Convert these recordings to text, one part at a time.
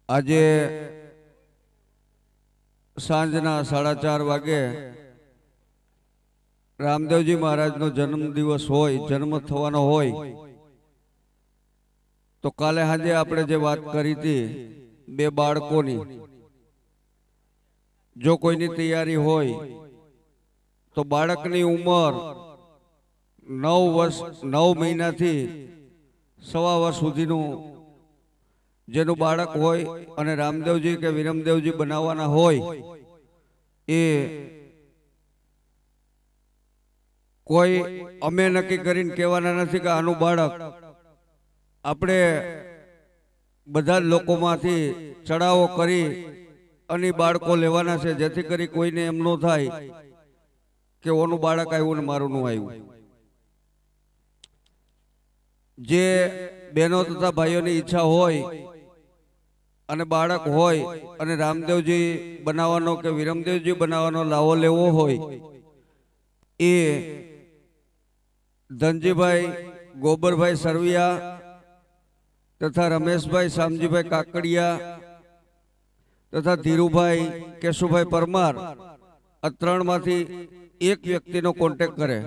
આજે સાંજના 4:30 વાગે રામદેવજી મહારાજનો જન્મ દિવસ હોય, જન્મ થવાનો હોય, તો કાલે સાંજે આપણે જે વાત કરી હતી બે બાળકોની, જો કોઈની તૈયારી હોય તો બાળકની ઉંમર 9 મહિનાથી 1.25 વર્ષ સુધીનું જેનું બાળક હોય અને રામદેવજી કે વિરમદેવજી બનાવવાના હોય, એ કોઈ અમે નક્કી કરીને કહેવાના નથી કે આનું બાળક. આપણે બધા જ લોકોમાંથી ચડાવો કરી અને બાળકો લેવાના છે, જેથી કરી કોઈને એમ ન થાય કે ઓનું બાળક આવ્યું ને મારું નું આવ્યું. જે બહેનો તથા ભાઈઓની ઈચ્છા હોય અને બાળક હોય અને રામદેવજી બનાવવાનો કે વિરમદેવજી બનાવવાનો લાવો લેવો હોય, એ ધનજીભાઈ ગોબરભાઈ સરવિયા તથા રમેશભાઈ શામજીભાઈ કાકડિયા તથા ધીરુભાઈ કેશુભાઈ પરમાર, આ 3 માંથી એક વ્યક્તિનો કોન્ટેક્ટ કરે.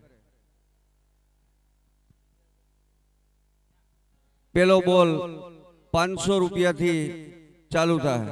પેલો બોલ 500 રૂપિયાથી ચાલુ થાય.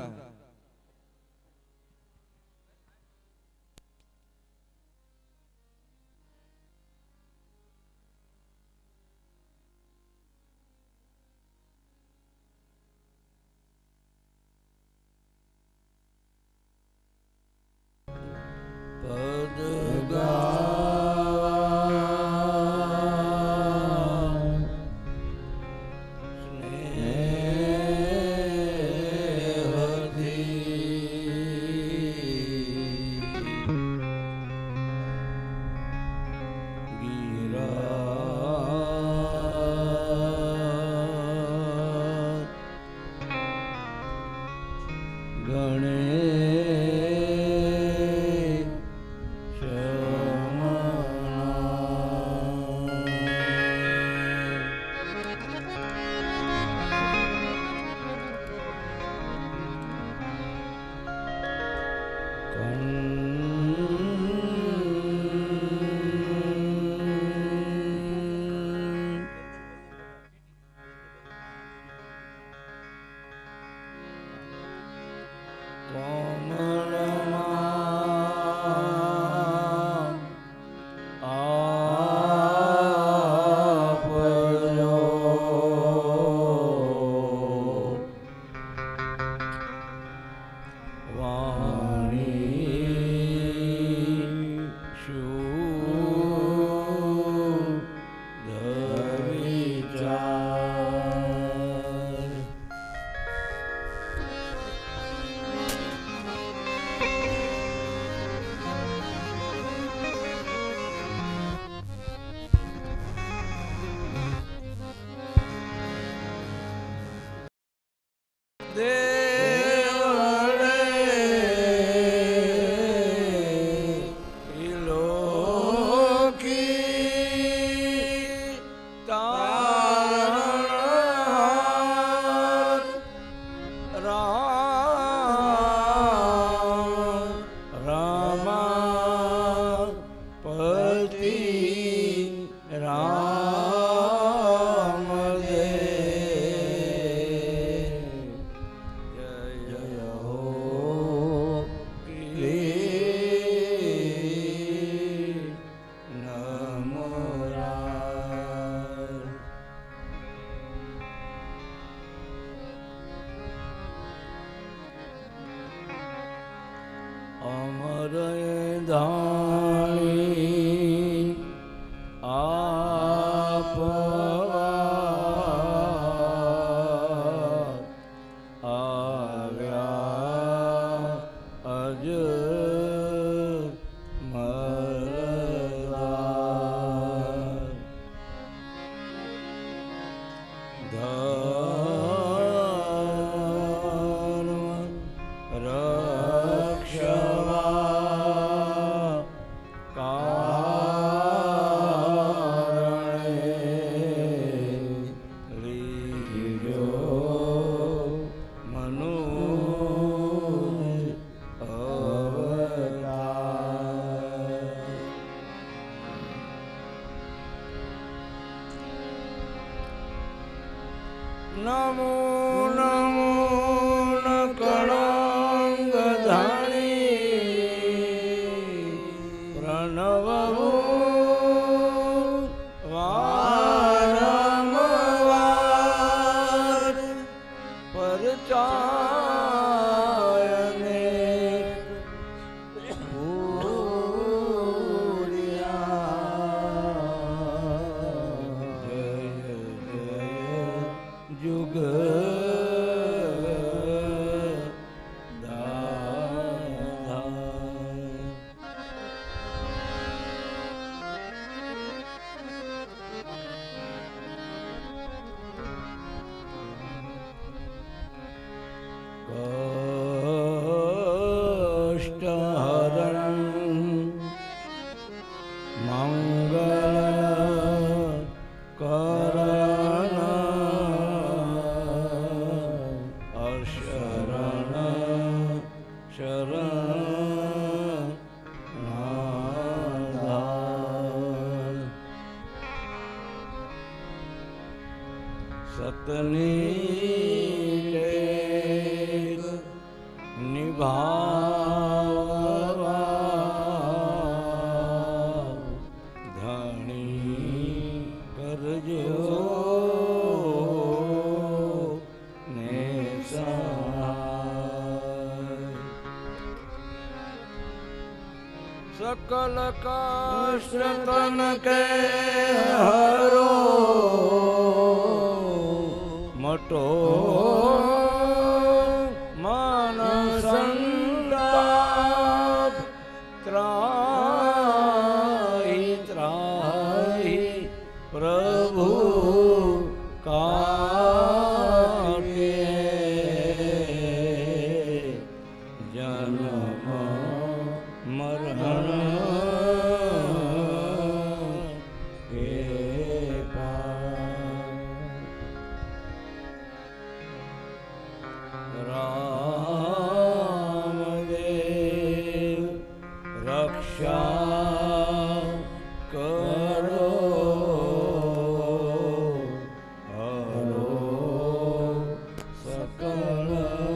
नमो नमो नकळंग धाणी प्रणव वारंवार परचायने पूर्या जय जय जुग कष्टहरण मंगल करण अशरण शरण नाधार सतनी निभावा धनी करजो ने सहाय सकल कष्ट तन के हरो मटो मन संताप त्राहि त्राहि प्रभु काटे जन्म मरण के रामदेव रक्षा करो हरो सकल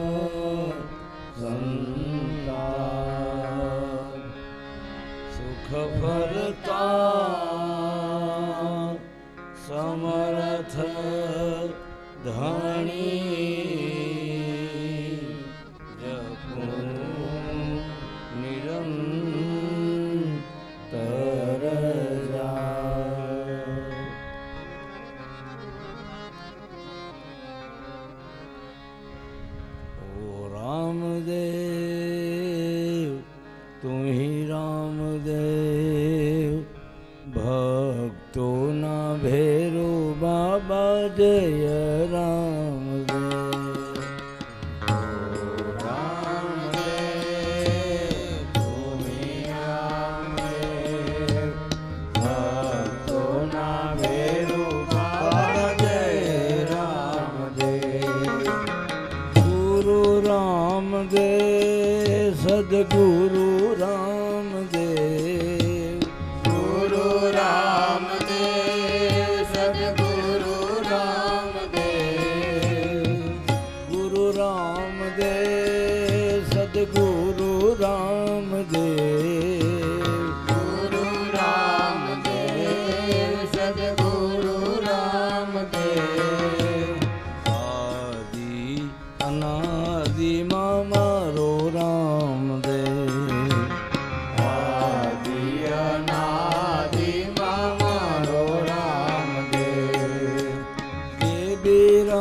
संताप सुख भरता समर्थ धनी निरंतर ओ रामदेव तुम ही रामदेव भक्तों ना भेरो बाबा जय रामदेव सदगुरु रामदेव गुरु रामदेव सदगुरु रामदेव गुरु रामदेव सदगुरु रामदेव गुरु रामदेव सदगुरु रामदेव आदि अनादि मामारो रामदेव आदि अनादि मामारो रामदेव देवी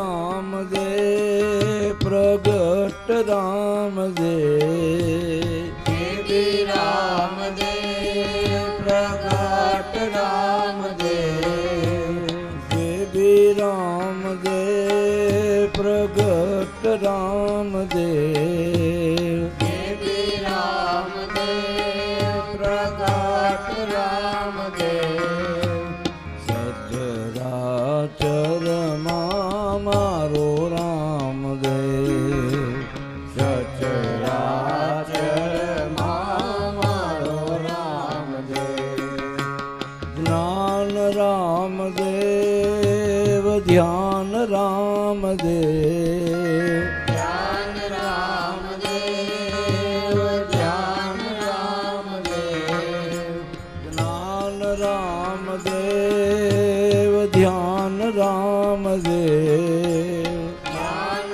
रामदेव प्रगट रामदेव देवी रामदेव प्रगट रामदेव देवी रामदेव प्रगट रामदेव देवी रामदेव प्रगट रामदेव सचराचर मारो रामदेव सचराचर मारो रामदेव ज्ञान रामदेव ध्यान रामदेव દેવ ધ્યાન રામદેવ ધ્યાન રામદેવ જ્ઞાન રામદેવ ધ્યાન રામદેવ ધ્યાન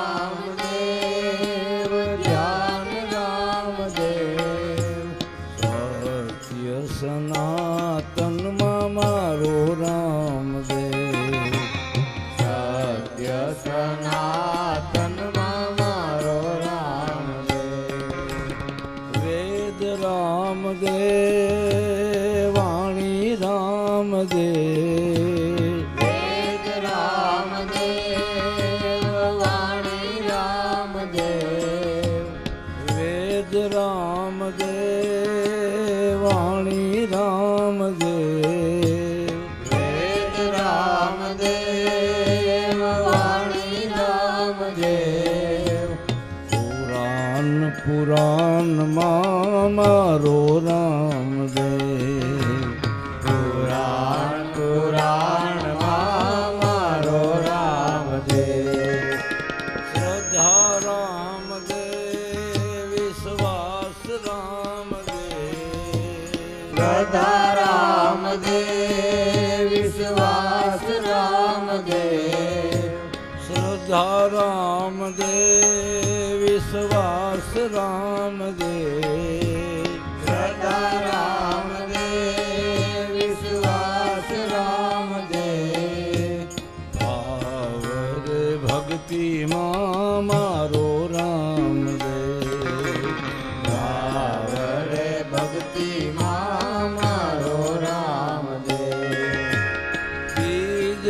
રામદેવ ધ્યાન રામદેવ સત્ય સનાતનમાં મારો રામદેવ સત્ય સનાતનમાં મારો રામદેવ વેદ રામદેવ વાણી રામદેવ વેદ રામદેવ વાણી રામદેવ વેદ રામદેવ વાણી રામદેવ વેદ રામદેવ વાણી રામદેવ પુરાણ પુરાણમાં મારો રામદેવ પુરાણ પુરાણમાં મારો રામદેવ શ્રદ્ધા રામદેવ વિશ્વાસ રામદેવ શ્રદ્ધા રામદેવ વિશ્વાસ રામદેવ શ્રદ્ધા રામદેવ વિશ્વાસ રામદેવ શ્રદ્ધા રામદેવ વિશ્વાસ રામદેવ ભાવ રે ભક્તિમાં મારો રામદેવ ભાવ રે ભક્તિમાં મારો રામદેવ બીજ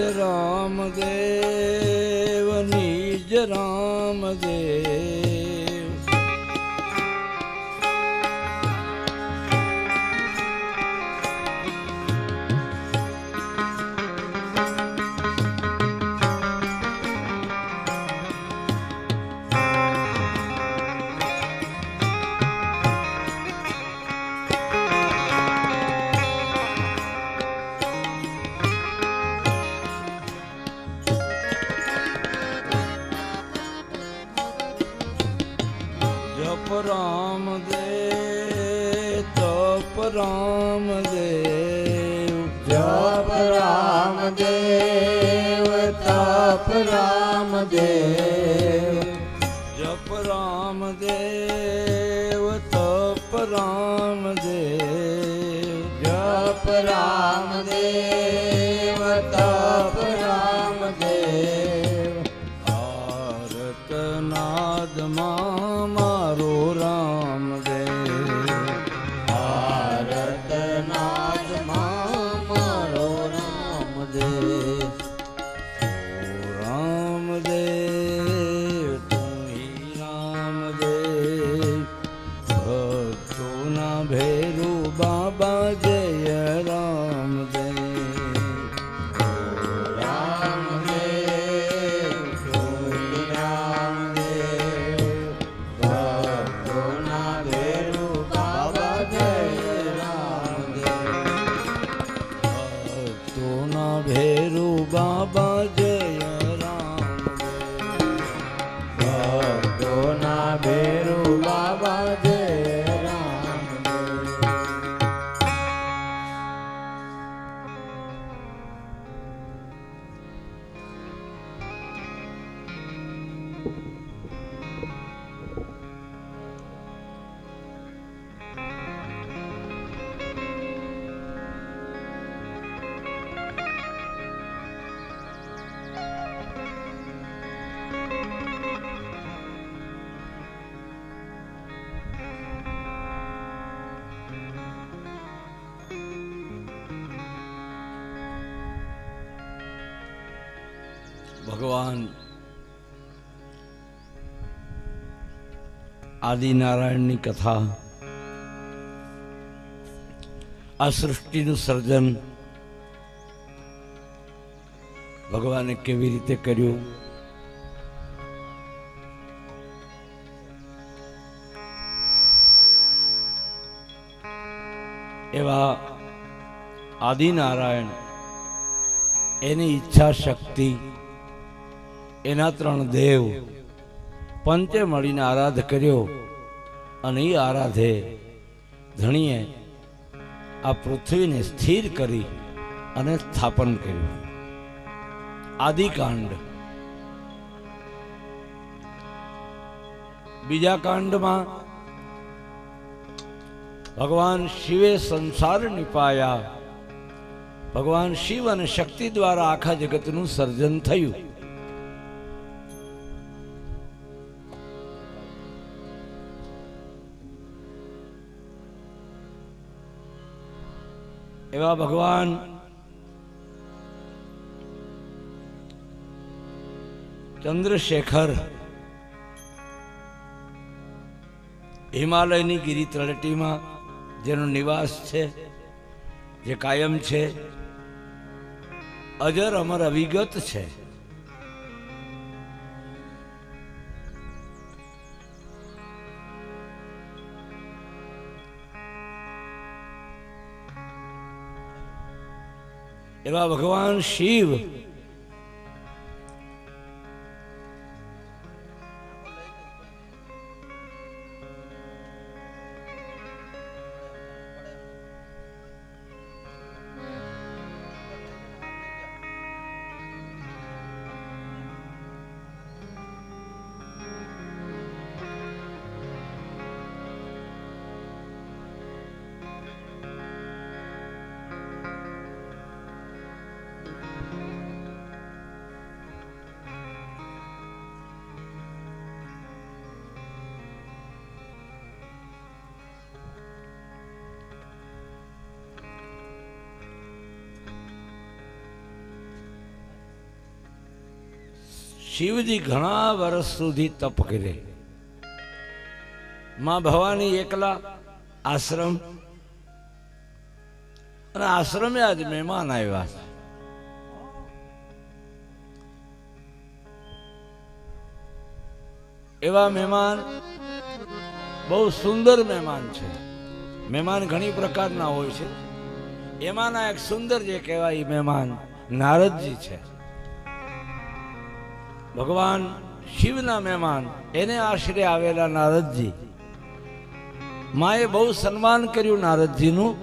રામદેવ નિજ રામદેવ જપ રામદેવ તપ રામદેવ જપ રામદેવ તપ રામદેવ જપ રામદેવ તપ રામદેવ જપ રામદેવ તપ રામદેવ ભારત નાદમાં મારો રામદેવ ભારત નાદમાં મારો રામદેવ રામદેવ તું રામદેવ ભક્તોના ભેરુ બાબા જય રામદેવ રામદેવ સોઈ રામદેવ ભક્તોના ભેરુ બાબા જય રામદેવ ભક્તોના ભેરુ બાબા જય રામદેવ ભક્તોના ભેરુ બાબા જય રામદેવ ભગવાન આદિનારાયણની કથા, આ સૃષ્ટિનું સર્જન ભગવાને કેવી રીતે કર્યું, એવા આદિનારાયણ એની ઈચ્છા શક્તિ એના 3 દેવ પંચે મળીને આરાધ કર્યો અને એ આરાધે ધણીએ આ પૃથ્વીને સ્થિર કરી અને સ્થાપન કર્યું. આદિકાંડ. બીજા કાંડમાં ભગવાન શિવે સંસાર નિપાયા. ભગવાન શિવ અને શક્તિ દ્વારા આખા જગતનું સર્જન થયું. એવા ભગવાન ચંદ્રશેખર હિમાલયની ગિરી તળેટીમાં જેનો નિવાસ છે, જે કાયમ છે, અજર અમર અવિગત છે. એવા ભગવાન શિવ શિવજી ઘણા વર્ષ સુધી તપ કરે. માં ભવાની એકલા આશ્રમ, અને આશ્રમે આજ મહેમાન આવ્યા. એવા મહેમાન બહુ સુંદર મહેમાન છે. મહેમાન ઘણી પ્રકારના હોય છે, એમાંના એક સુંદર જે કહેવાય મહેમાન નારદજી છે. ભગવાન શિવના મહેમાન, એને આશરે આવેલા નારદજી. માએ બહુ સન્માન કર્યું નારદજીનું.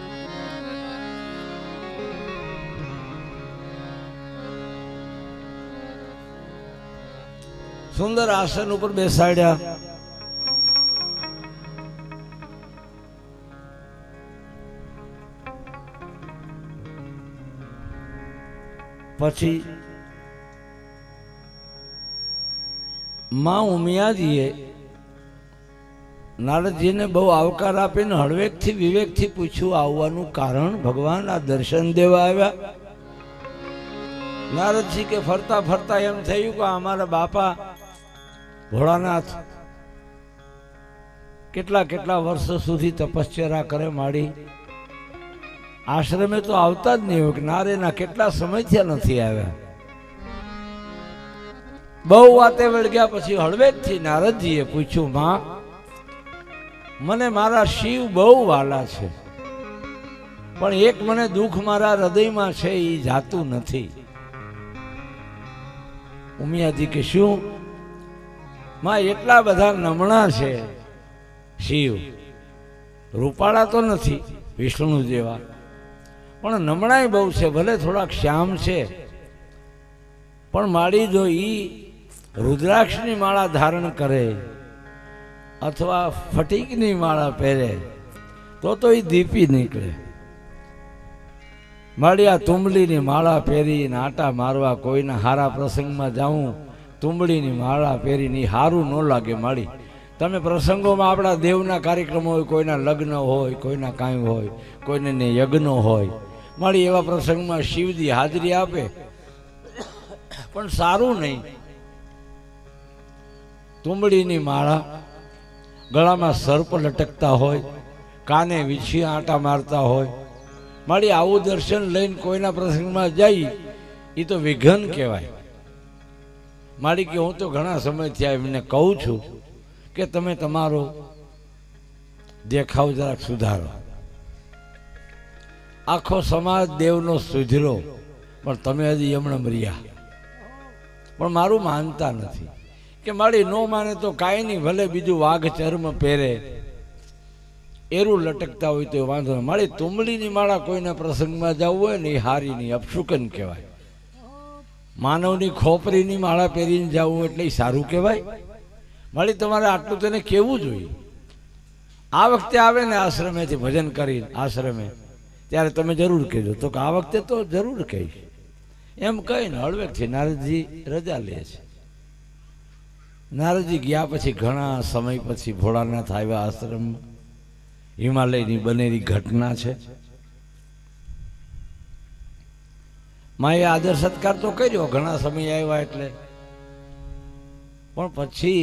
સુંદર આસન ઉપર બેસાડ્યા. પછી માં ઉમિયાજીએ નારદજીને બહુ આવકાર આપીને હળવેકથી વિવેકથી પૂછ્યું આવવાનું કારણ. ભગવાન આ દર્શન દેવા આવ્યા. નારદજી કે ફરતા ફરતા એમ થયું કે અમારા બાપા ભોળાનાથ કેટલા કેટલા વર્ષો સુધી તપશ્ચર્યા કરે માડી, આશ્રમે તો આવતા જ નહીં હોય. નારેના કેટલા સમયથી નથી આવ્યા. બહુ વાતે વળગ્યા પછી હળવેકથી નારદજીએ પૂછ્યું, માં મને મારા શિવ બહુ વાલા છે, પણ એક મને દુઃખ મારા હૃદયમાં છે, એ જાતું નથી. ઉમિયાજી કે શું? માં એટલા બધા નમણા છે શિવ, રૂપાળા તો નથી વિષ્ણુ જેવા, પણ નમણાય બહુ છે. ભલે થોડાક શ્યામ છે, પણ માડી જો ઈ રુદ્રાક્ષની માળા ધારણ કરે અથવા ફટીકની માળા પહેરે તો એ દીપી નીકળે. માડી આ તુંબલીની માળા પહેરીને આટા મારવા કોઈના હારા પ્રસંગમાં જાઉં, તુંબડીની માળા પહેરીને હારું ન લાગે. માડી તમે પ્રસંગોમાં આપણા દેવના કાર્યક્રમો હોય, કોઈના લગ્ન હોય, કોઈના કાંઈ હોય, કોઈને યજ્ઞ હોય, માડી એવા પ્રસંગમાં શિવજી હાજરી આપે, પણ સારું નહીં. તુંબડીની માળા, ગળામાં સર્પ લટકતા હોય, કાને વીછી આંટા મારતા હોય, મારી આવું દર્શન લઈને કોઈના પ્રસંગમાં જઈ એ તો વિઘન કહેવાય. મારી કે હું તો ઘણા સમયથી એમને કહું છું કે તમે તમારો દેખાવ જરાક સુધારો. આખો સમાજ દેવનો સુધરો, પણ તમે હજી હમણાં મર્યા. પણ મારું માનતા નથી કે મારી ન માને તો કાંઈ નહીં, ભલે બીજું વાઘ ચર્મ પહેરે, એરું લટકતા હોય તો વાંધો નહીં. મારી તુંબડીની માળા કોઈના પ્રસંગમાં જવું હોય ને એ હારી નહીં, અપશુકન કહેવાય. માનવની ખોપરીની માળા પહેરીને જવું એટલે એ સારું કહેવાય. મારી તમારે આટલું તેને કહેવું જોઈએ. આ વખતે આવે ને આશ્રમેથી ભજન કરીને આશ્રમે, ત્યારે તમે જરૂર કહેજો. તો કે આ વખતે તો જરૂર કહીશ એમ કહીને હળવેકથી નારદજી રજા લે છે. નારદજી ગયા પછી ઘણા સમય પછી ભોળાનાથ આવ્યા આશ્રમમાં. હિમાલયની બનેલી ઘટના છે. માએ આદર સત્કાર તો કર્યો ઘણા સમય આવ્યા એટલે, પણ પછી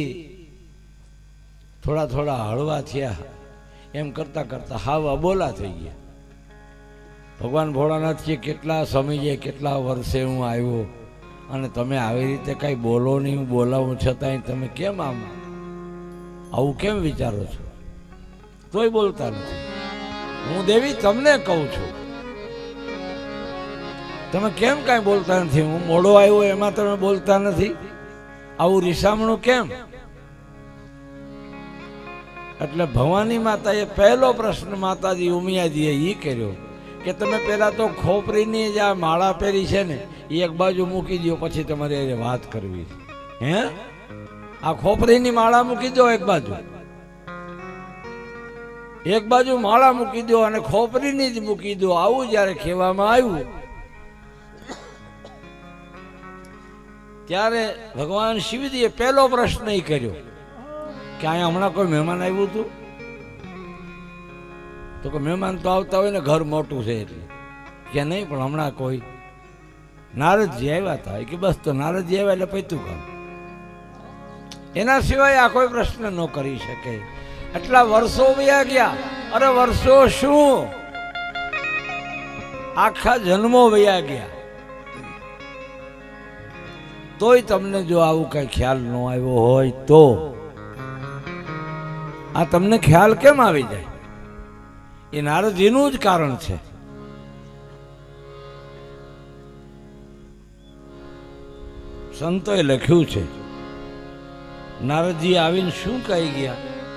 થોડા થોડા હળવા થયા. એમ કરતા કરતા હાવ અબોલા થઈ ગયા. ભગવાન ભોળાનાથ કે કેટલા સમયે કેટલા વર્ષે હું આવ્યો અને તમે આવી રીતે કાંઈ બોલો નહીં, હું બોલાવું છતાંય તમે કેમ આવું કેમ વિચારો છો? તોય બોલતા નથી. હું દેવી તમને કહું છું, તમે કેમ કાંઈ બોલતા નથી? હું મોડો આવ્યો એમાં તમે બોલતા નથી? આવું રીસામણું કેમ? એટલે ભવાની માતાએ પહેલો પ્રશ્ન માતાજી ઉમિયાજીએ એ કર્યો કે તમે પહેલા તો ખોપરીની જે આ માળા પહેરી છે ને એ એક બાજુ મૂકી દો, પછી તમારે એ વાત કરવી. હે, આ ખોપરીની માળા મૂકી દો એક બાજુ, એક બાજુ માળા મૂકી દો અને ખોપરીની જ મૂકી દો. આવું જ્યારે કહેવામાં આવ્યું ત્યારે ભગવાન શિવજીએ પહેલો પ્રશ્ન એ કર્યો કે અહીંયા હમણાં કોઈ મહેમાન આવ્યું હતું? તો કે મહેમાન તો આવતા હોય ને, ઘર મોટું છે એટલે. કે નહીં, પણ હમણાં કોઈ નારદજી આવ્યા હતા. કે બસ, તો નારદજી આવ્યા એટલે પૈતું કામ. એના સિવાય આ કોઈ પ્રશ્ન ન કરી શકે. એટલા વર્ષો વયા ગયા. અરે વર્ષો શું, આખા જન્મો વયા ગયા. તોય તમને જો આવું કઈ ખ્યાલ ન આવ્યો હોય તો આ તમને ખ્યાલ કેમ આવી જાય? એ નારદજીનું જ કારણ છે. સંતોએ લખ્યું છે, નારદજી આવીને શું કહી ગયા?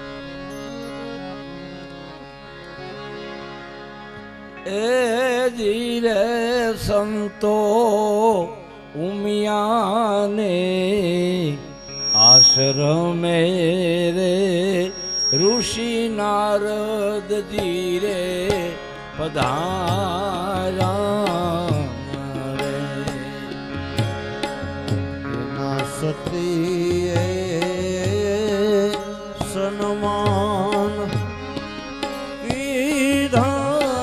એ જીરે સંતો ઉમિયાને આશ્રમે રે ઋષિ નારદજી રે પધાર્યા રે. સતીએ સન્માન કીધા.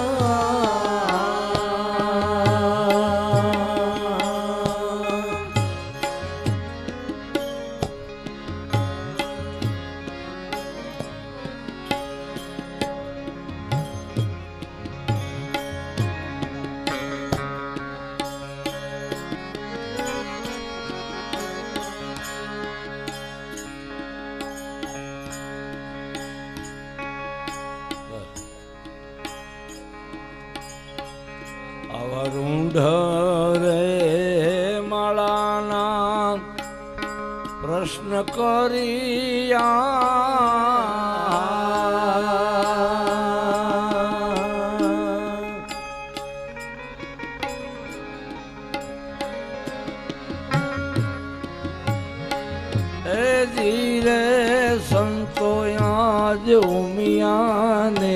અવરુંઢ રે માળાના પ્રશ્ન કર્યા. એ ધીરે સંતો આજ ઉમિયાને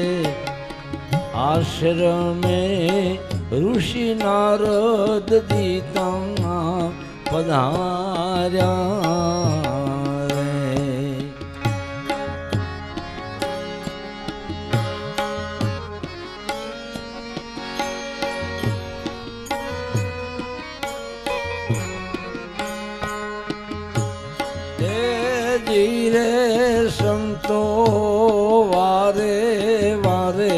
આશ્રમે ઋષિ નારદ દીતા પધાર્યા રે. ધીરે સંતો વારે વારે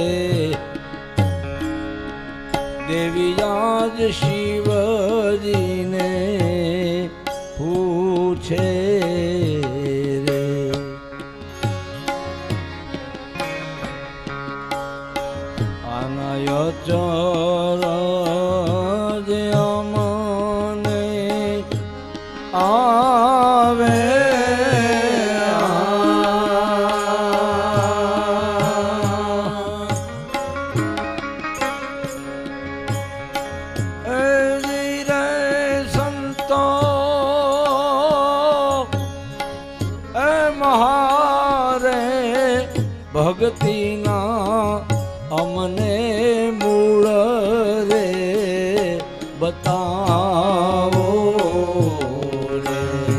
દેવી આજ શિવજીને પૂછે રે. આનય ચર જે અમને આવે સંતો મહારે ભક્તિના અમને મૂળ રે બતાવો રે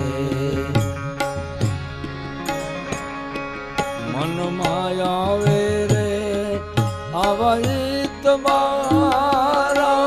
મનમાં આવે રે આવા તમારા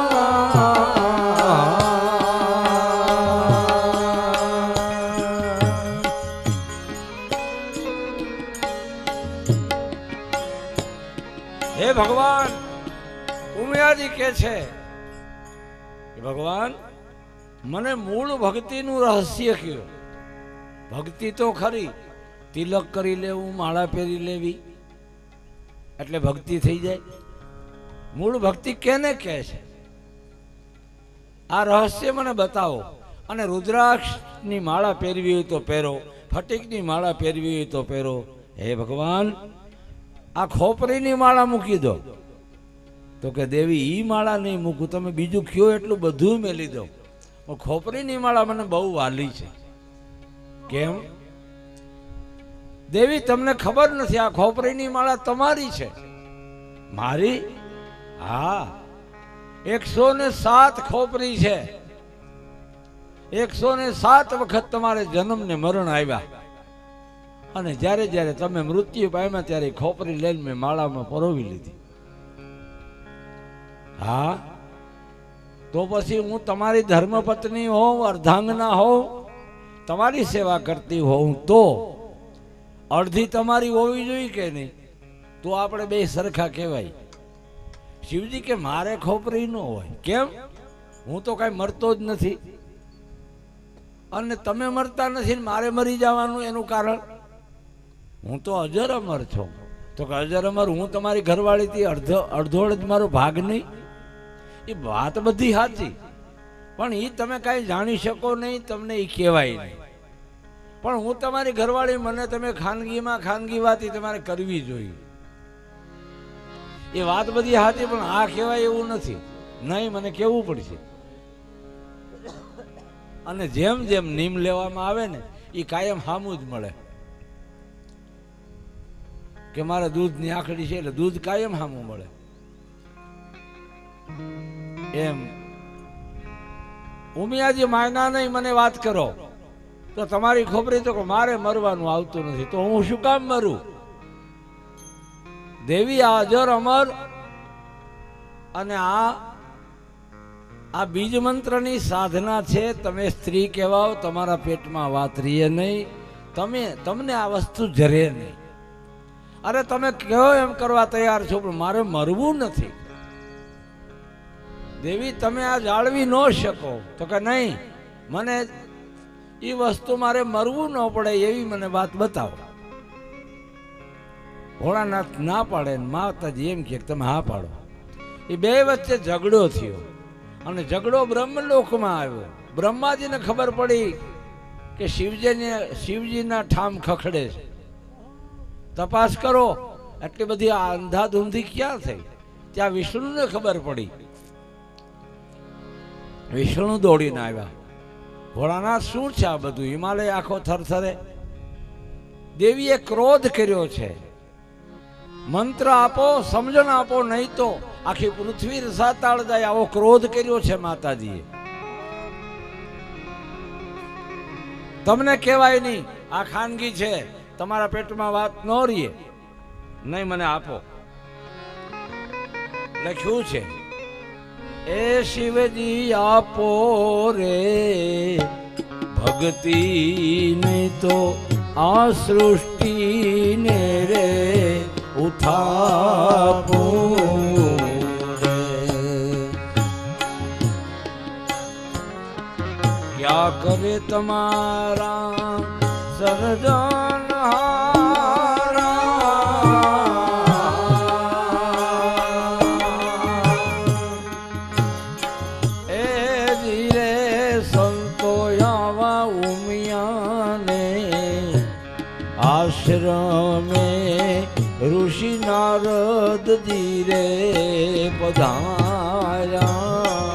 હે ભગવાન ઉમિયાજી કે છે કે ભગવાન મને મૂળ ભક્તિનું રહસ્ય કયો. ભક્તિ તો ખરી, તિલક કરી લેવું, માળા પહેરી લેવી એટલે ભક્તિ થઈ જાય. મૂળ ભક્તિ કેને કહે છે? આ રહસ્ય મને બતાવો. અને રુદ્રાક્ષની માળા પહેરવી હોય તો પહેરો, ફટીકની માળા પહેરવી હોય તો પહેરો. હે ભગવાન આ ખોપરીની માળા મૂકી દો. તો કે દેવી ઈ માળા નહીં મૂકું, તમે બીજું કયો એટલું બધું મેલી દો, પણ ખોપરીની માળા મને બહુ વાલી છે. કેમ દેવી? તમને ખબર નથી આ ખોપરીની માળા તમારી છે, મારી? હા, 107 ખોપરી છે. 107 વખત તમારે જન્મ ને મરણ આવ્યા, અને જ્યારે જ્યારે તમે મૃત્યુ પામ્યા ત્યારે ખોપરી લઈને મેં માળામાં પરોવી લીધી. હા, તો પછી હું તમારી ધર્મપત્ની હોઉં, અર્ધાંગના હોઉં, તમારી સેવા કરતી હોઉં તો અડધી તમારી હોવી જોઈએ કે નહીં? તો આપણે બે સરખા કહેવાય. શિવજી કે મારે ખોપરી ન હોય. કેમ? હું તો કાંઈ મરતો જ નથી, અને તમે મરતા નથી ને મારે મરી જવાનું એનું કારણ? હું તો અજર અમર છું. તો કે અજર અમર હું તમારી ઘરવાળીથી અડધોળ જ મારો ભાગ નહીં? એ વાત બધી સાચી, પણ એ તમે કાંઈ જાણી શકો નહીં, તમને એ કહેવાય નહીં. પણ હું તમારી ઘરવાળી, મને તમે ખાનગીમાં ખાનગી વાત તમારે કરવી જોઈએ. એ વાત બધી સાચી, પણ આ કહેવાય એવું નથી. નહીં, મને કહેવું પડશે. અને જેમ જેમ નીમ લેવામાં આવે ને એ કાયમ સામું જ મળે. કે મારે દૂધની આખડી છે એટલે દૂધ કાયમ સામું મળે. એમ ઉમિયાજી માયના નહીં મને વાત કરો તો તમારી ખોપરી તો મારે મરવાનું આવતું નથી, તો હું શું કામ મરું? દેવી આ અજર અમર અને આ બીજ મંત્રની સાધના છે. તમે સ્ત્રી કહેવાઓ, તમારા પેટમાં વાત રહીએ નહીં, તમને આ વસ્તુ જરે નહીં. અરે તમે કહો એમ કરવા તૈયાર છો, પણ મારે મરવું નથી. દેવી તમે આ જાળવી ન શકો. તો કે નહીં, મને એ વસ્તુ મારે મરવું ન પડે એવી મને વાત બતાવો. ભોળાનાથ ના પાડે, માતાજી એમ કે તમે હા પાડો. એ બે વચ્ચે ઝઘડો થયો, અને ઝઘડો બ્રહ્મલોકમાં આવ્યો. બ્રહ્માજીને ખબર પડી કે શિવજીના ઠામ ખખડે છે. તપાસ કરો, એટલી બધી અંધાધૂંધી ક્યાં થઈ? ત્યાં વિષ્ણુને ખબર પડી. વિષ્ણુ દોડીને આવ્યા. ભોળાનાથ શું છે આ બધું? હિમાલય આખો થરથરે. દેવીએ ક્રોધ કર્યો છે. મંત્ર આપો, સમજણ આપો, નહીં તો આખી પૃથ્વી રસાતાળ જાય. આવો ક્રોધ કર્યો છે માતાજીએ. તમને કહેવાય નહીં, આ ખાનગી છે, તમારા પેટમાં વાત ન રહીએ. નહીં, મને આપો. લખ્યું છે, એ શિવજી આપો રે ભક્તિ, નહીં તો આ સૃષ્ટિને રે ઉઠાપો રે. ક્યાં કરે તમારા સર્જનહારા? એ ધીરે સંતો આવા ઉમિયા આશ્રમે ઋષિ નારદ ધીરે પધાર્યા.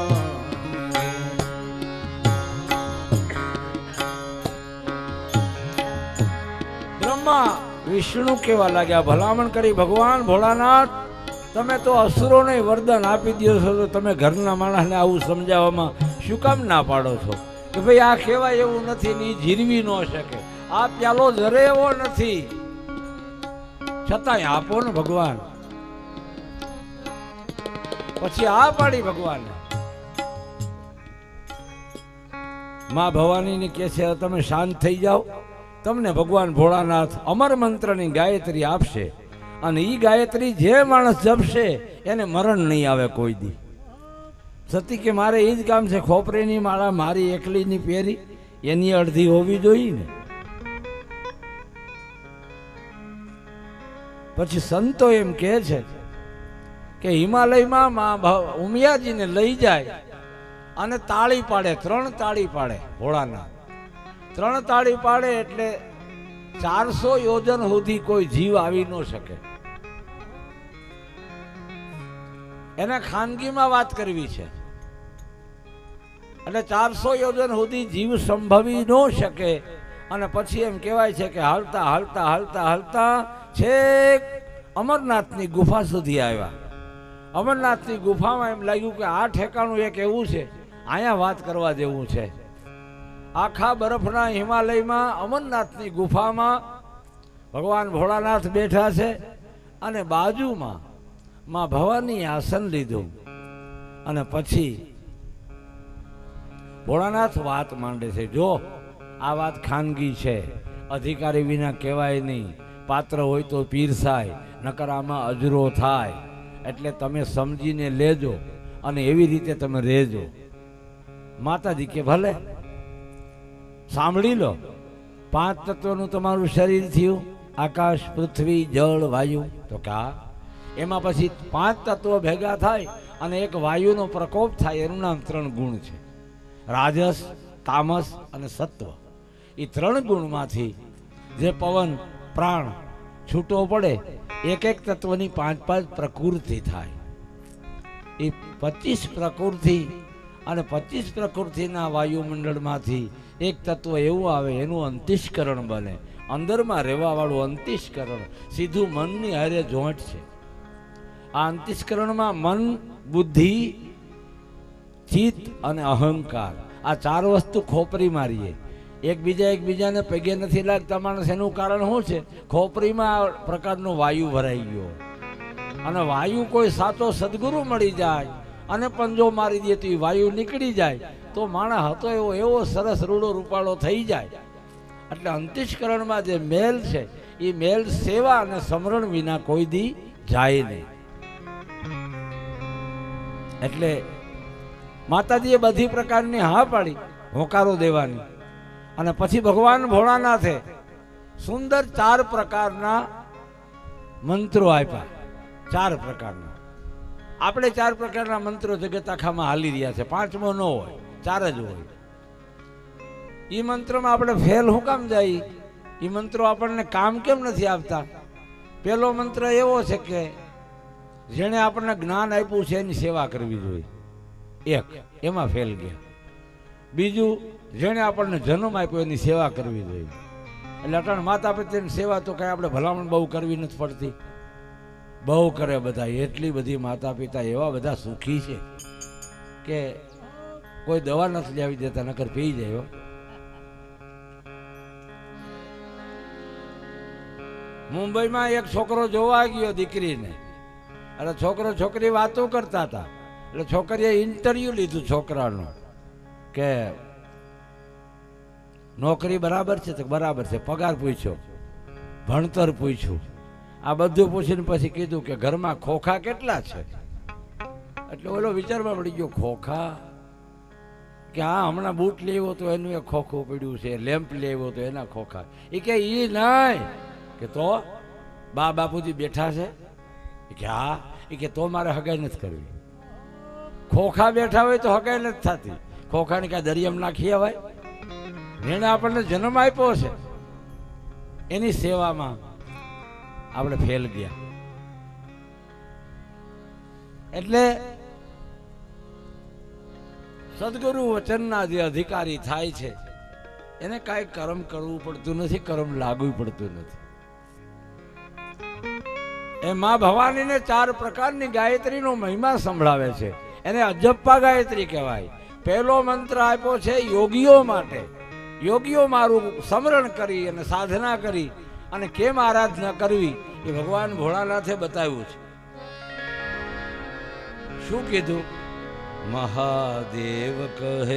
બ્રહ્મા વિષ્ણુ કેવા લાગ્યા, ભલામણ કરી, ભગવાન ભોળાનાથ તમે તો અસુરોને વરદાન આપી દો છો, તો તમે ઘરના માણસને આવું સમજાવવામાં શું કામ ના પાડો છો કે ભાઈ આ કહેવાય એવું નથી ને જીરવી ન શકે, આ પ્યાલો જરે એવો નથી, છતાંય આપો ને ભગવાન. પછી આ પાડી ભગવાન. માં ભવાનીને કહે છે તમે શાંત થઈ જાઓ, તમને ભગવાન ભોળાનાથ અમર મંત્રની ગાયત્રી આપશે, અને એ ગાયત્રી જે માણસ જપશે એને મરણ નહીં આવે કોઈ દી. સતી કે મારે એ જ કામ છે, ખોપરીની માળા મારી એકલીની પહેરી એની અડધી હોવી જોઈએ ને. પછી સંતો એમ કહે છે કે હિમાલયમાં માં ઉમિયાજીને લઈ જાય અને તાળી પાડે, 3 તાળી પાડે ભોળાનાથ. 3 તાળી પાડે એટલે 400 યોજન સુધી કોઈ જીવ આવી ન શકે. એને ખાનગીમાં વાત કરવી છે એટલે 400 યોજન સુધી જીવ સંભવી ન શકે. અને પછી એમ કહેવાય છે કે હાલતા હાલતા હાલતા હાલતા છેક અમરનાથની ગુફા સુધી આવ્યા. અમરનાથની ગુફામાં એમ લાગ્યું કે આ ઠેકાણું એક એવું છે અહીંયા વાત કરવા જેવું છે. આખા બરફના હિમાલયમાં અમરનાથની ગુફામાં ભગવાન ભોળાનાથ બેઠા છે, અને બાજુમાં માં ભવાની આસન લીધું. અને પછી ભોળાનાથ વાત માંડે છે, જો આ વાત ખાનગી છે, અધિકારી વિના કહેવાય નહીં, પાત્ર હોય તો પીરસાય, નકર આમાં અજરો થાય, એટલે તમે સમજીને લેજો અને એવી રીતે તમે રહેજો. માતાજી કે ભલે સાંભળી લો, 5 તત્વનું તમારું શરીર થયું, આકાશ, પૃથ્વી, જળ, વાયુ. તો કે એમાં પછી 5 તત્વો ભેગા થાય અને એક વાયુનો પ્રકોપ થાય, એનું નામ 3 ગુણ છે, રાજસ, તામસ અને સત્વ. એ 3 ગુણમાંથી જે પવન પ્રાણ છૂટો પડે, એક તત્વની 5 પ્રકૃતિ થાય. એ 25 પ્રકૃતિ અને 25 પ્રકૃતિના વાયુમંડળમાંથી એક તત્વ એવું આવે, એનું અંતિષ્કરણ બને. અંદરમાં રહેવા વાળું અંતિષ્કરણ સીધું મનની હારે જોઈન્ટ છે. આ અંતિષ્કરણમાં મન, બુદ્ધિ, ચિત્ત અને અહંકાર, આ 4 વસ્તુ ખોપરી મારીએ. એકબીજાને પગે નથી લાગતા માણસ. એનું કારણ શું છે? ખોપરીમાં આ પ્રકારનો વાયુ ભરાઈ ગયો. અને વાયુ કોઈ સાચો સદગુરુ મળી જાય અને પંજો મારી દે તો એ વાયુ નીકળી જાય તો માણસ હતો એવો સરસ રૂડો રૂપાળો થઈ જાય. એટલે અંતિષ્કરણમાં જે મેલ છે એ મેલ સેવા અને સમરણ વિના કોઈ દી જાય નહીં. એટલે માતાજીએ બધી પ્રકારની હા પાડી, હોકારો દેવાની. અને પછી ભગવાન ભોળાનાથે સુંદર 4 પ્રકારના મંત્રો આપ્યા. 4 પ્રકારના. આપણે 4 પ્રકારના મંત્રો જગત આખામાં હાલી રહ્યા છે, 5મો ન હોય, 4 જ હોય. એ મંત્રમાં આપણે ફેલ શું કામ જાય? એ મંત્રો આપણને કામ કેમ નથી આપતા? પહેલો મંત્ર એવો છે કે જેણે આપણને જ્ઞાન આપ્યું છે એની સેવા કરવી જોઈએ, એક, એમાં ફેલ ગયા. બીજું, જેણે આપણને જન્મ આપ્યો એની સેવા કરવી જોઈએ. એટલે અટાણ માતા પિતાની સેવા તો કઈ આપણે ભલામણ બહુ કરવી નથી પડતી, બહુ કરે બધા. એટલી બધી માતા પિતા એવા બધા સુખી છે કે કોઈ દવા નથી લાવી દેતા, નકર પી જાય. મુંબઈમાં એક છોકરો જોવા ગયો દીકરીને, એટલે છોકરો છોકરી વાતો કરતા હતા. એટલે છોકરીએ ઇન્ટરવ્યુ લીધું છોકરાનું કે નોકરી બરાબર છે? તો બરાબર છે. પગાર પૂછ્યો, ભણતર પૂછ્યું, આ બધું પૂછીને પછી કીધું કે ઘરમાં ખોખા કેટલા છે? એટલે ઓલો વિચારમાં પડી ગયો, ખોખા? કે હા, હમણાં બૂટ લેવો તો એનું એક ખોખું પડ્યું છે, લેમ્પ લેવો તો એના ખોખા. એ કે ઈ નહીં. કે તો બાપુજી બેઠા છે? કે હા. એ કે તો મારે હગાઈ નથી કરવી. ખોખા બેઠા હોય તો હગાઈ નથી થતી. ખોખાને કાંઈ દરિયામાં નાખી અવાય? એને આપણને જન્મ આપ્યો છે, એની સેવામાં આપણે ફેલ ગયા. એટલે સદગુરુ વચનના જે અધિકારી થાય છે એને કાંઈ કર્મ કરવું પડતું નથી, કર્મ લાગવું પડતું નથી. એ માં ભવાનીને 4 પ્રકારની ગાયત્રીનો મહિમા સંભળાવે છે. એને અજપ્પા ગાયત્રી કહેવાય. પહેલો મંત્ર આપ્યો છે યોગીઓ માટે. યોગીઓ મારું સ્મરણ કરી અને સાધના કરી અને કેમ આરાધના કરવી એ ભગવાન ભોળાનાથે બતાવ્યું છે. શું કીધું? મહાદેવ કહે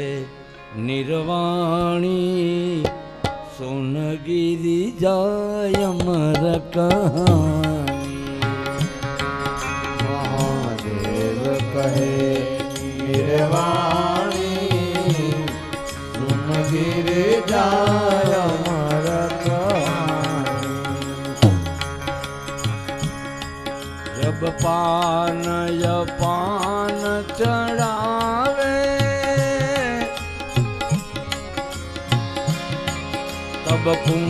નિર્વાણી સોનગીરી જાય અમર કહાની. મહાદેવ કહે નિર્વાણી સુનગીરી જાય અમર કહાની. જબ પાન યપાન ચડાવે તબ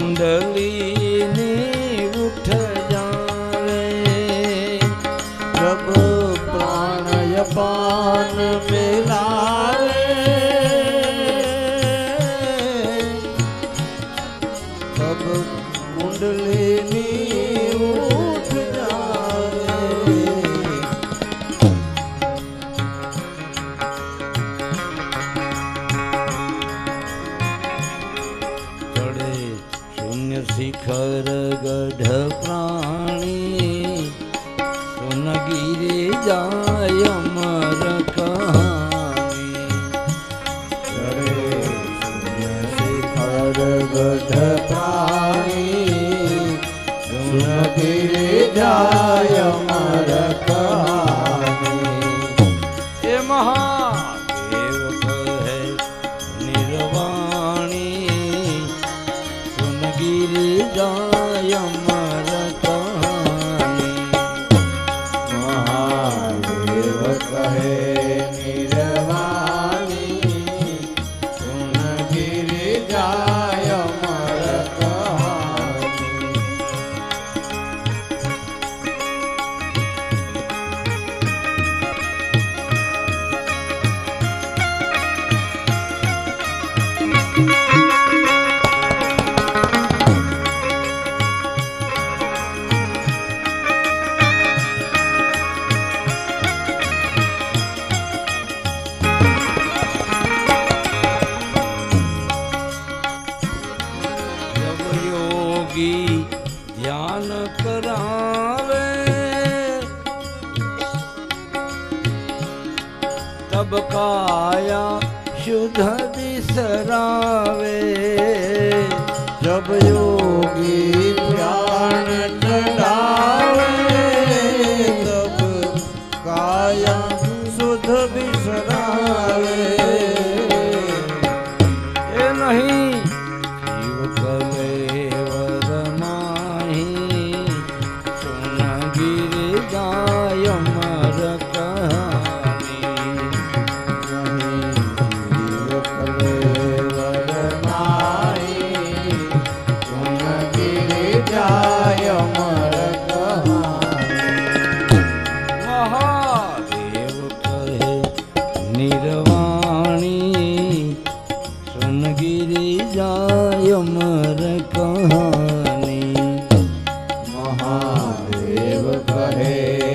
કુંડલીની ઉઠ જાવે. જબ પ્રાણય પાન મિલાવે તબ કુંડલીની ઉઠ જાવે. ચડે શૂન્ય શિખર ગઢ પ્રાણી સોનગીરે જાય અમર કહાની. શિખર ગઢ પ્રાણી સુનગીરી જાય અમર કહાની. એ મહાદેવ કહે નિર્વાણી સોનગીરી જાય અમર કહાની. મહાદેવ કહે નિર્વાણી સુનગીરી જાય અમર કહાની. જબ યોગી ધ્યાન કરાવે તબ કાયા શુદ્ધ બિસરાવે. જબ યોગી પ્રાણ ચડાવે તબ કાયા શુદ્ધ બિસરાવે. એ નહીં જીવ કલેવર માહી સોનગીરી જાય અમર કહાની. જીવ કલેવર માહી સુનગીરી જાય અમર કહાની. મહાદેવ કહે નિર્વાણી સોનગીરી જાય અમર કહાની. મહાદેવ કહે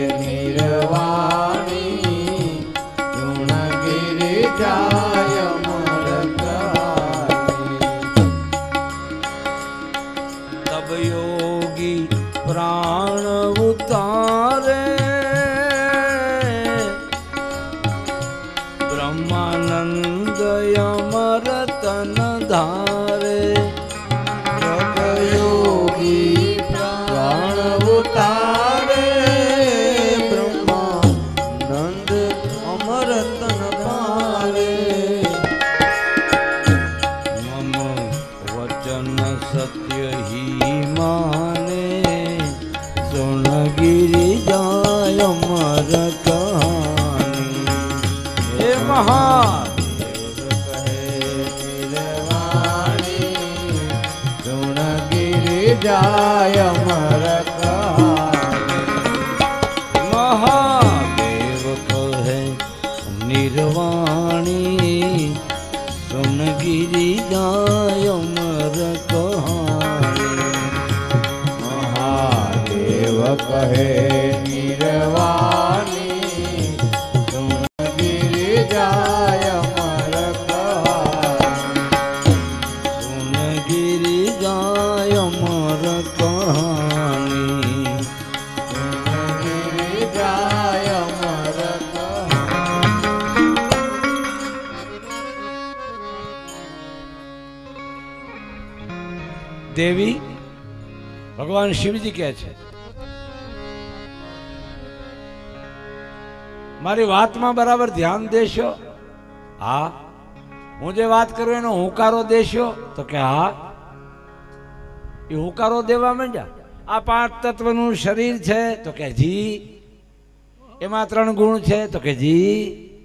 નિર્વાણી સુનગીરી જાય અમર કહાની. તબ યોગી પ્રાણ ઉતારે બ્રહ્માનંદ અમર તન ધારે. જબ યોગી પ્રાણ ઉતારે બ્રહ્માનંદ અમર તન પારે. મમ વચન સત્ય હી માને સોનગીરી જાય અમર કહાની. હે મહાદેવ કહે નિર્વાણી સુનગીરી જાય અમર મહાદેવ કહે નિર્વાણી સુનગીરી જાય અમર કહાણી મહાદેવ કહે નિર્વાણી સુનગીરી જાય અમર સુનગીરી જાય અમર કહાણી સુનગીરી જાય અમર દેવી ભગવાન શિવજી કહે છે મારી વાતમાં બરાબર ધ્યાન દેશો હા હું જે વાત કરું એનો હુંકારો દેશો તો કે હા એ હુંકારો દેવા માંડ્યા આ 5 તત્વનું શરીર છે તો કે જી એમાં 3 ગુણ છે તો કે જી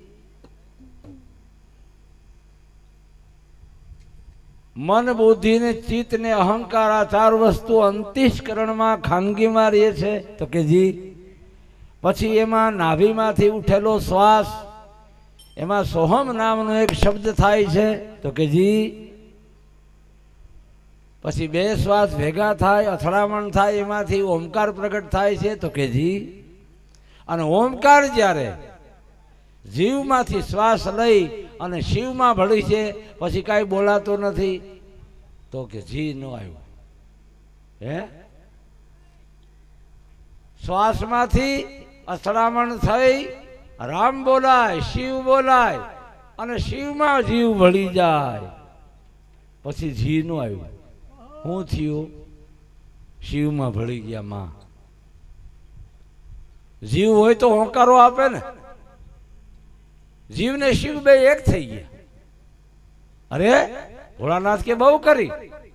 મન બુદ્ધિ ને ચિત્ત ને અહંકાર આ 4 વસ્તુ અંતઃકરણમાં ખાનગીમાં રહે છે તો કે જી પછી એમાં નાભીમાંથી ઉઠેલો શ્વાસ એમાં સોહમ નામનો એક શબ્દ થાય છે તો કે જી પછી 2 શ્વાસ ભેગા થાય અથડામણ થાય એમાંથી ઓમકાર પ્રગટ થાય છે તો કે જી અને ઓમકાર જ્યારે જીવમાંથી શ્વાસ લઈ અને શિવમાં ભળી છે પછી કાંઈ બોલાતો નથી તો કે જી નો આવ્યો હે શ્વાસમાંથી અથડામણ થઈ રામ બોલાય શિવ બોલાય અને શિવમાં જીવ ભળી જાય પછી જી નો આવ્યું શું થયું શિવમાં ભળી ગયા માં જીવ હોય તો હોંકારો આપે ને જીવ ને શિવ બે એક થઈ ગયા અરે ભોળાનાથ કે બહુ કરી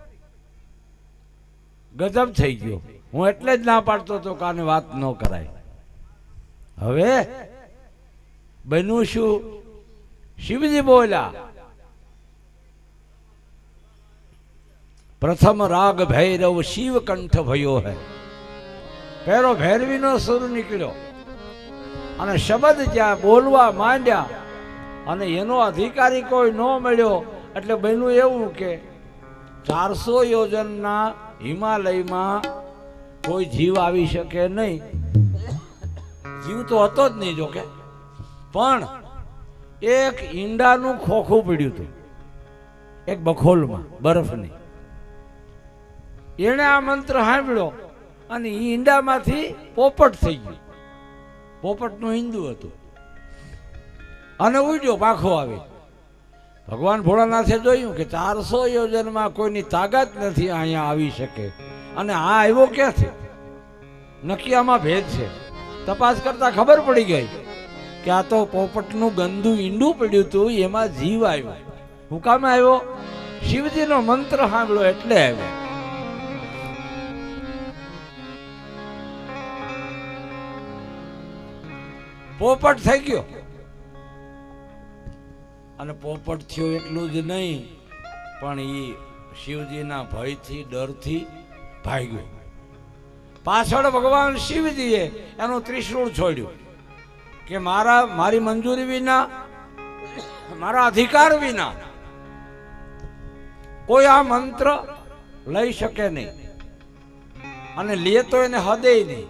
ગજબ થઈ ગયો હું એટલે જ ના પાડતો હતો કે આને વાત ન કરાય હવે બન્યું શું શિવજી બોલ્યા પ્રથમ રાગ ભૈરવ શિવ કંઠ ભયો હૈ પહેલો ભૈરવીનો સુર નીકળ્યો અને શબ્દ જ્યાં બોલવા માંડ્યા અને એનો અધિકારી કોઈ ન મળ્યો એટલે બન્યું એવું કે 400 યોજનના હિમાલયમાં કોઈ જીવ આવી શકે નહીં જીવ તો હતો જ નહીં જોકે પણ એક ઈંડાનું ખોખું પડ્યું હતું એક બખોલમાં બરફની એણે આ મંત્ર સાંભળ્યો અને એ ઈંડામાંથી પોપટ થઈ ગયું પોપટનું ઈંડું હતું અને ઉડ્યો પાખો આવી ભગવાન ભોળાનાથે જોયું કે 400 યોજનમાં કોઈની તાકાત નથી અહીંયા આવી શકે અને આ આવ્યો ક્યાંથી નક્કી આમાં ભેદ છે તપાસ કરતા ખબર પડી ગઈ કે આ તો પોપટનું ગંદુ ઈંડું પડ્યું હતું એમાં જીવ આવ્યો હું કામ આવ્યો શિવજીનો મંત્ર સાંભળ્યો એટલે આવ્યો પોપટ થઈ ગયો અને પોપટ થયો એટલું જ નહીં પણ એ શિવજીના ભયથી ડરથી ભાગ્યો પાછળ ભગવાન શિવજીએ એનું ત્રિશૂળ છોડ્યું કે મારી મંજૂરી વિના મારા અધિકાર વિના કોઈ આ મંત્ર લઈ શકે નહીં અને લે તો એને હદે નહીં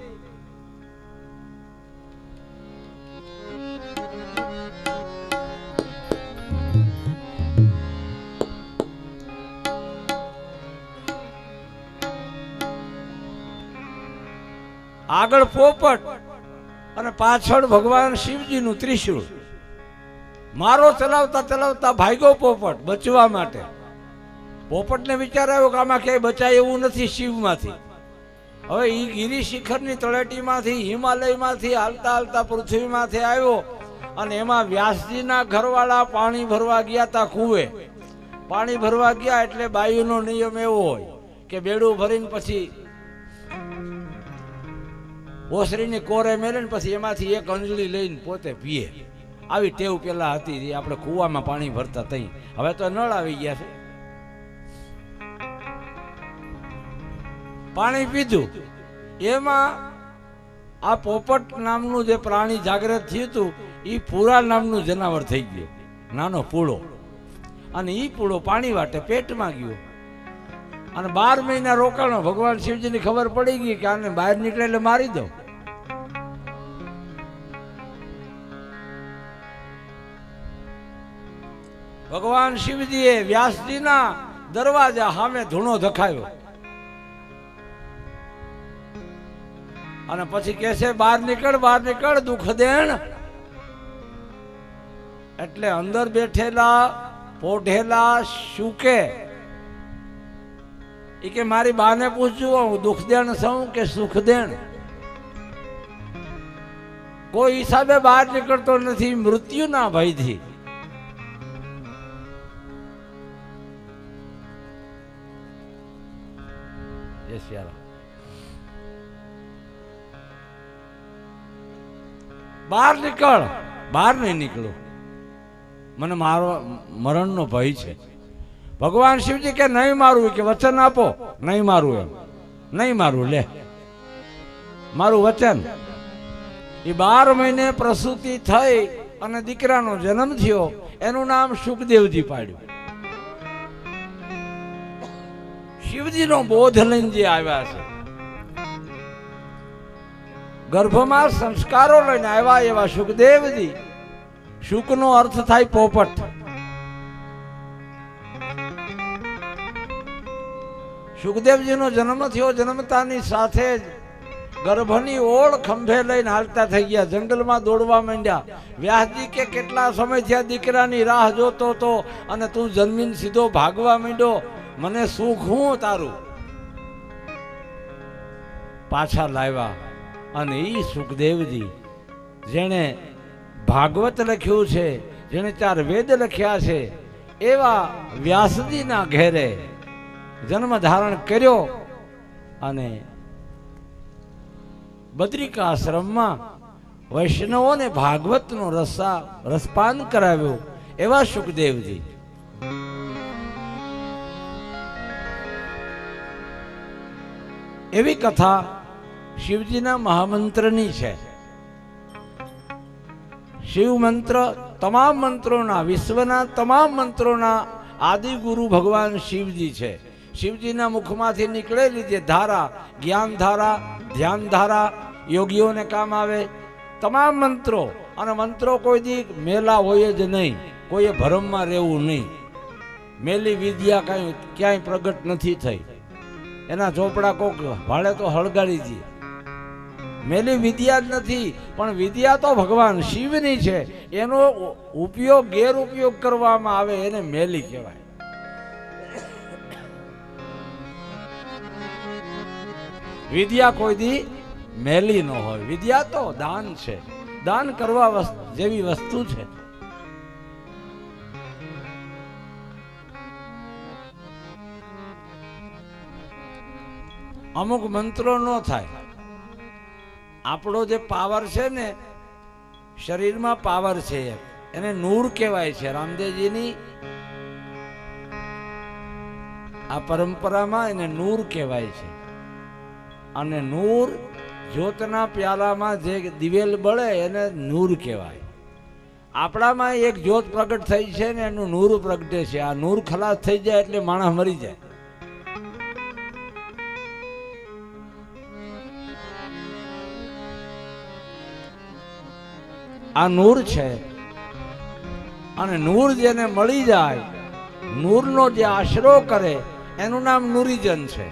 આગળ પોપટ અને પાછળ ભગવાન શિવજીનું ત્રિશૂળ મારો ચલાવતા ચલાવતા ભાગ્યો પોપટ બચવા માટે પોપટને વિચાર આવ્યો કે આમાં ક્યાંય બચાય એવું નથી શિવમાંથી હવે એ ગિરી શિખરની તળેટીમાંથી હિમાલયમાંથી હાલતા હાલતા પૃથ્વીમાંથી આવ્યો અને એમાં વ્યાસજીના ઘરવાળા પાણી ભરવા ગયા તા કુવે પાણી ભરવા ગયા એટલે બાયુનો નિયમ એવો હોય કે બેડું ભરીને પછી ઓસરીની કોરે મેલે ને પછી એમાંથી એક અંજળી લઈને પોતે પીએ આવી ટેવ પેલા હતી આપણે કુવામાં પાણી ભરતા તઈ હવે તો નળ આવી ગયા છે પાણી પીધું. એમાં આ પોપટ નામનું જે પ્રાણી જાગૃત થયું હતું એ પૂરા નામનું જનાવર થઈ ગયું, નાનો પૂળો. અને એ પૂળો પાણી વાટે પેટમાં ગયો અને 12 મહિના રોકાણો. ભગવાન શિવજીની ખબર પડી ગઈ કે આને બહાર નીકળે એટલે મારી દો. ભગવાન શિવજીએ વ્યાસજીના દરવાજા સામે ધૂણો ધખાયો અને પછી કહે છે બહાર નીકળ દુઃખ દેણ. એટલે અંદર બેઠેલા પોઢેલા શુકે એ કે મારી બાને પૂછજો હું દુઃખ દેણ છું કે સુખ દેણ. કોઈ હિસાબે બહાર નીકળતો નથી મૃત્યુના ભયથી. બહાર નીકળ. બહાર નહીં નીકળો, મને મારો મરણનો ભય છે. ભગવાન શિવજી કે નહીં મારું, કે વચન આપો. નહીં મારું, એમ નહીં મારું, લે મારું વચન. એ 12 મહિને પ્રસૂતિ થઈ અને દીકરાનો જન્મ થયો. એનું નામ સુખદેવજી પાડ્યું. શિવજીનો બોધ લઈને જે આવ્યા છે, ગર્ભમાં સંસ્કારો લઈને આવ્યા એવા સુખદેવજી. શુકનો અર્થ થાય પોપટ. સુખદેવજીનો જન્મ થયો. જન્મતાની સાથે જ ગર્ભની ઓળ ખંભે લઈને હાલતા થઈ ગયા, જંગલમાં દોડવા માંડ્યા. વ્યાસજી કે કેટલા સમય થયા દીકરાની રાહ જોતો તો અને તું જન્મીને સીધો ભાગવા માંડ્યો, મને સુખ હું તારું. પાછા લાવ્યા અને ઈ સુખદેવજી જેણે ભાગવત લખ્યું છે, જેણે 4 વેદ લખ્યા છે, એવા વ્યાસજીના ઘેરે જન્મ ધારણ કર્યો અને બદ્રિકાશ્રમમાં વૈષ્ણવોને ભાગવતનો રસપાન કરાવ્યો. એવા સુખદેવજી. એવી કથા શિવજીના મહામંત્રની છે. શિવ મંત્ર તમામ મંત્રોના, વિશ્વના તમામ મંત્રોના આદિ ગુરુ ભગવાન શિવજી છે. શિવજીના મુખમાંથી નીકળેલી જે ધારા, જ્ઞાન ધારા, ધ્યાન ધારા, યોગીઓને કામ આવે. તમામ મંત્રો, અને મંત્રો કોઈ દી મેલા હોય જ નહીં. કોઈએ ભરમમાં રહેવું નહીં. મેલી વિદ્યા કાંઈ ક્યાંય પ્રગટ નથી થઈ. એના ચોપડા કોક ભાડે તો હળગાડી દે. મેલી વિદ્યા જ નથી, પણ વિદ્યા તો ભગવાન શિવની છે. એનો ઉપયોગ ગેરઉપયોગ કરવામાં આવે એને મેલી કહેવાય. વિદ્યા કોઈ દી મેલી ન હોય. વિદ્યા તો દાન છે. દાન કરવા જેવી વસ્તુ છે. અમુક મંત્રો ન થાય. આપણો જે પાવર છે ને, શરીરમાં પાવર છે, એને નૂર કહેવાય છે. રામદેવજીની આ પરંપરામાં એને નૂર કહેવાય છે. અને નૂર, જ્યોતના પ્યાલામાં જે દિવેલ બળે એને નૂર કહેવાય. આપણામાં એક જ્યોત પ્રગટ થઈ છે ને એનું નૂર પ્રગટે છે. આ નૂર ખલાસ થઈ જાય એટલે માણસ મરી જાય. આ નૂર છે. અને નૂર જેને મળી જાય, નૂરનો જે આશરો કરે એનું નામ નૂરીજન છે.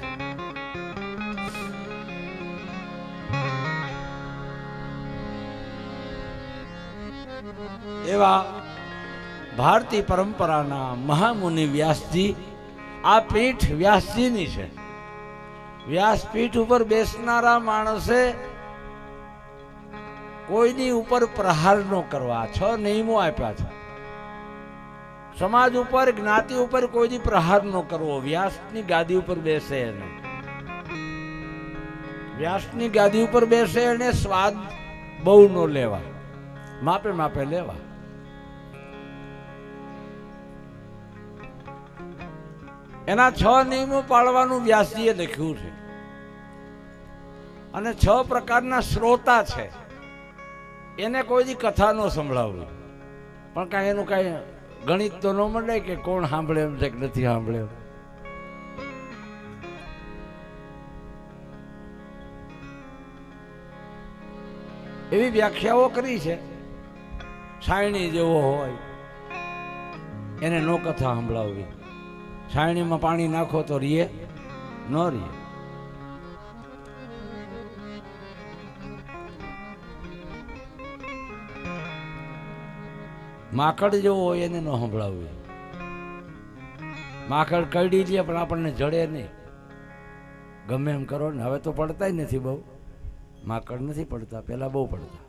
એવા ભારતીય પરંપરાના મહામુનિ વ્યાસજી. આ પીઠ વ્યાસજીની છે. વ્યાસપીઠ ઉપર બેસનારા માણસે કોઈની ઉપર પ્રહાર ન કરવા 6 નિયમો આપ્યા છે. સમાજ ઉપર, જ્ઞાતિ ઉપર કોઈની પ્રહાર ન કરવો. વ્યાસની ગાદી ઉપર બેસે એને, વ્યાસની ગાદી ઉપર બેસે એને સ્વાદ બહુ ન લેવા, માપે માપે લેવા. એના 6 નિયમો પાળવાનું વ્યાસજીએ લખ્યું છે. અને 6 પ્રકારના શ્રોતા છે. એને કોઈ દી કથા ન સંભળાવવી, પણ કાંઈ એનું કાંઈ ગણિત તો ન મળે કે કોણ સાંભળે એમ છે કે નથી સાંભળે. એવી વ્યાખ્યાઓ કરી છે. છાયણી જેવો હોય એને નો કથા સંભળાવવી. છાયણીમાં પાણી નાખો તો રીએ ન રીએ. માકડ જેવો હોય એને ન સંભળાવવી. માકડ કરડી લે પણ આપણને જડે નહીં. ગમે એમ કરો ને. હવે તો પડતા નથી બહુ. માકડ નથી પડતા, પેલા બહુ પડતા.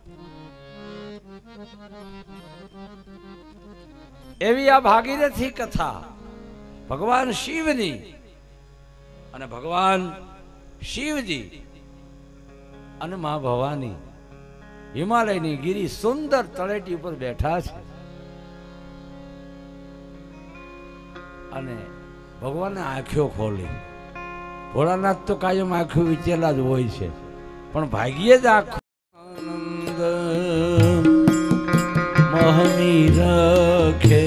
એવી આ ભાગીરથી કથા ભગવાન શિવની. અને ભગવાન શિવજી અને મા ભવાની હિમાલયની ગીરી સુંદર તળેટી ઉપર બેઠા છે. અને ભગવાને આંખો ખોલી. ભોળાનાથ તો કાયમ આંખો વિચેલા જ હોય છે, પણ ભાગ્યે જ આંખો મહની રખે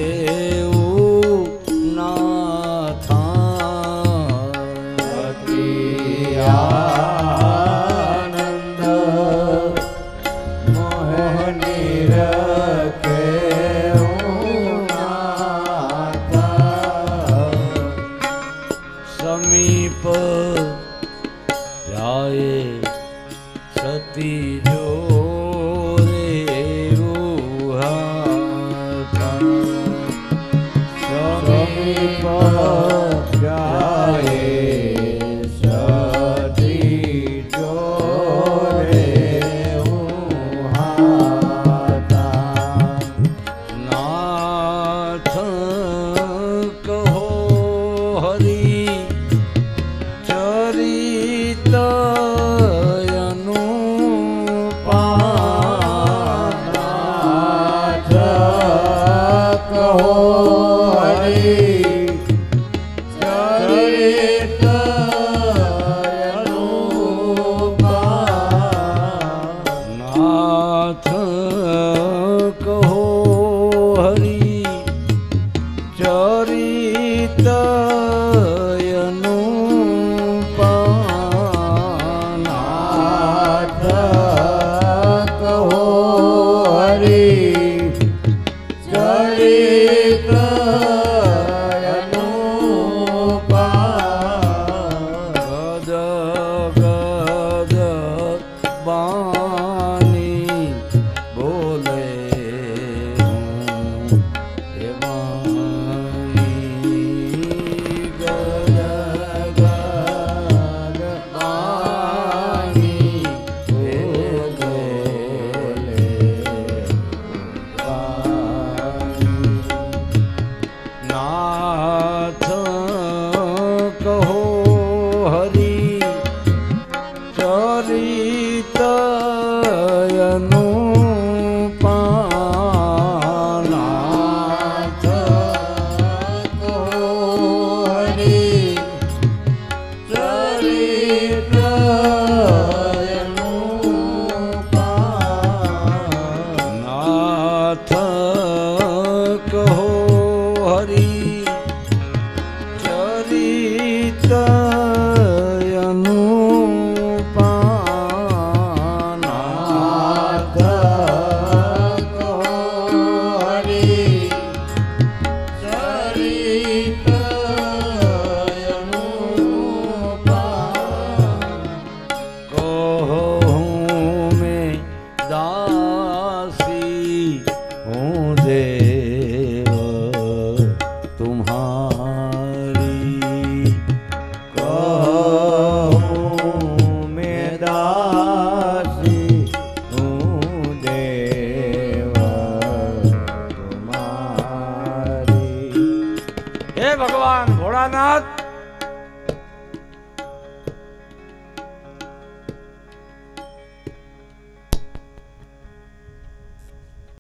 સમીપ જાય સતી જો રે સમીપ જાય સતી જો રે નાથ કહો હરી ચરિત ચરિત